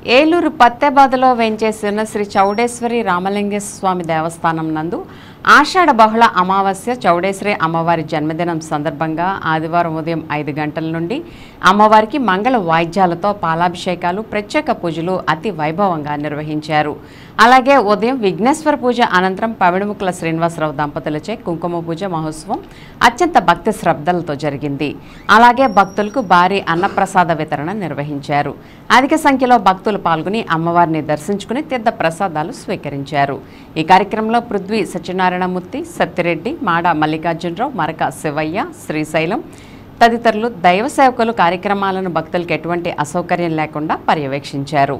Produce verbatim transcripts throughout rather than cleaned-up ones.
ఏలూరు పత్తెబాదలో వేంచేసిన శ్రీ చౌడేశ్వరి రామలింగేశ్వర స్వామి దేవస్థానం నందు ఆషాఢ బహుళ అమావాస్య చౌడేశ్వరి అమ్మవారి జన్మదినం సందర్భంగా ఆదివారం ఉదయం ఐదు గంటల నుండి అమ్మవారికి మంగళ వాయిద్యాలతో పాలాభిషేకాలు ప్రత్యేక పూజలు అతి వైభవంగా నిర్వహించారు. అలాగే ఉదయం విఘ్నేశ్వర పూజ అనంతరం పవిడిముక్కల శ్రీనివాసరావు దంపతులచే కుంకుమ పూజ మహోత్సవం అత్యంత భక్తి శ్రద్ధలతో జరిగింది. అలాగే భక్తులకు భారీ అన్నప్రసాద వితరణ నిర్వహించారు. అధిక సంఖ్యలో భక్తులు పాల్గొని అమ్మవారిని దర్శించుకుని తీర్థ ప్రసాదాలు స్వీకరించారు. ఈ కార్యక్రమంలో పృథ్వీ సత్యనారాయణమూర్తి, సత్యరెడ్డి, మాడ మల్లికార్జునరావు, మరక శివయ్య, శ్రీశైలం తదితరులు దైవ సేవకులు కార్యక్రమాలను భక్తులకు ఎటువంటి అసౌకర్యం లేకుండా పర్యవేక్షించారు.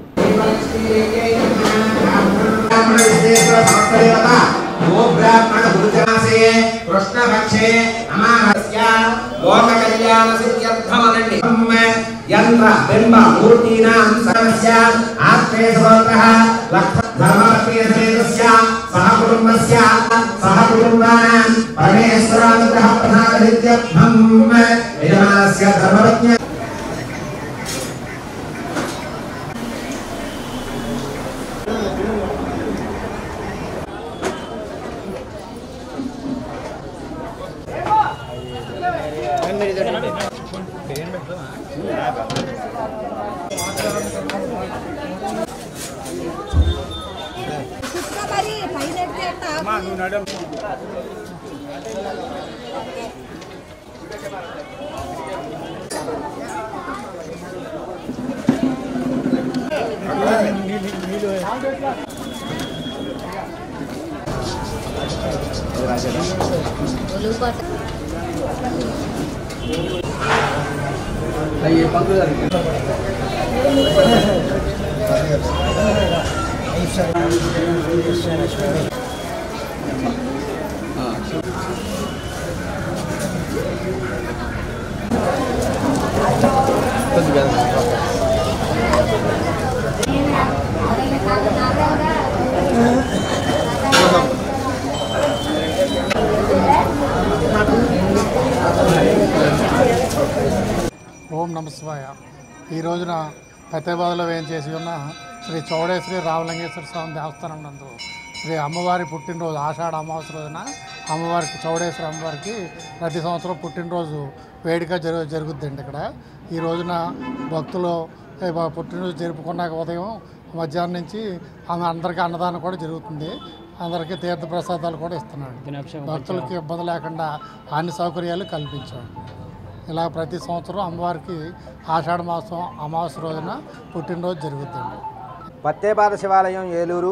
యంత్ర బింబ మూర్తీనాం సర్వస్య ఆత్రేయసోత్రః ధర్మప్రియసేతస్య సహ కుటుంబస్య సహ కుటుంబానాం పరమేశ్వరానుగ్రహ ప్రసాదరిత్యర్థం యజమానస్య ధర్మపత్న్య ఓం నమ శివాయ. ఈ రోజున పత్తెబాదలో వేయించేసి ఉన్న శ్రీ చౌడేశ్వరి రామలింగేశ్వర స్వామి దేవస్థానం నందు శ్రీ అమ్మవారి పుట్టినరోజు ఆషాఢ అమావాస్య రోజున అమ్మవారికి చౌడేశ్వరి అమ్మవారికి ప్రతి సంవత్సరం పుట్టినరోజు వేడుక జరుగు జరుగుద్దండి. ఇక్కడ ఈ రోజున భక్తులు పుట్టినరోజు జరుపుకున్నాక ఉదయం మధ్యాహ్నం నుంచి అందరికీ అన్నదానం కూడా జరుగుతుంది. అందరికీ తీర్థ ప్రసాదాలు కూడా ఇస్తున్నాడు. భక్తులకి ఇబ్బంది లేకుండా అన్ని సౌకర్యాలు కల్పించాడు. ఇలా ప్రతి సంవత్సరం అమ్మవారికి ఆషాఢ మాసం అమావాస్య రోజున పుట్టినరోజు జరుగుతుంది. పత్తేబాద శివాలయం ఏలూరు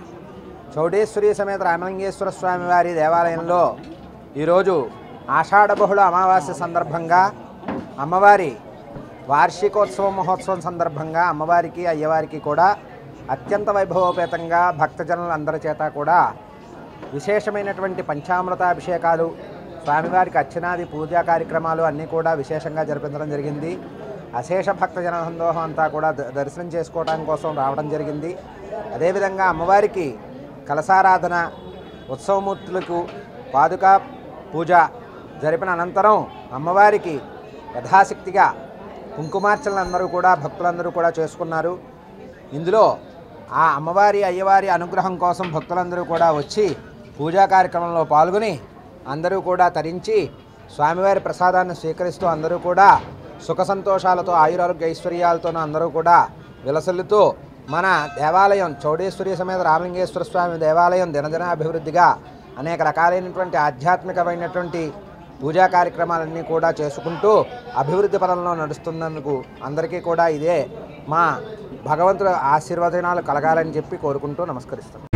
చౌడేశ్వరి సమేత రామలింగేశ్వర స్వామి వారి దేవాలయంలో ఈరోజు ఆషాఢ బహుళ అమావాస్య సందర్భంగా అమ్మవారి వార్షికోత్సవ మహోత్సవం సందర్భంగా అమ్మవారికి అయ్యవారికి కూడా అత్యంత వైభవోపేతంగా భక్తజనులందరి చేత కూడా విశేషమైనటువంటి పంచామృతాభిషేకాలు, స్వామివారికి అర్చనాది పూజా కార్యక్రమాలు అన్నీ కూడా విశేషంగా జరిపించడం జరిగింది. అశేష భక్తజన సందోహం అంతా కూడా దర్శనం చేసుకోవడం కోసం రావడం జరిగింది. అదేవిధంగా అమ్మవారికి కలశారాధన, ఉత్సవమూర్తులకు పాదుకా పూజ జరిపిన అనంతరం అమ్మవారికి యథాశక్తిగా కుంకుమార్చనలందరూ కూడా భక్తులందరూ కూడా చేసుకున్నారు. ఇందులో ఆ అమ్మవారి అయ్యవారి అనుగ్రహం కోసం భక్తులందరూ కూడా వచ్చి పూజా కార్యక్రమంలో పాల్గొని అందరూ కూడా తరించి స్వామివారి ప్రసాదాన్ని స్వీకరిస్తూ అందరూ కూడా సుఖ సంతోషాలతో ఆయురారోగ్య ఐశ్వర్యాలతోనూ అందరూ కూడా విలసిల్లుతూ మన దేవాలయం చౌడేశ్వరి సమేత రామలింగేశ్వర స్వామి దేవాలయం దినదిన అభివృద్ధిగా అనేక రకాలైనటువంటి ఆధ్యాత్మికమైనటువంటి పూజా కార్యక్రమాలన్నీ కూడా చేసుకుంటూ అభివృద్ధి పదంలో నడుస్తున్నందుకు అందరికీ కూడా ఇదే మా భగవంతుడు ఆశీర్వచనాలు కలగాలని చెప్పి కోరుకుంటూ నమస్కరిస్తాం.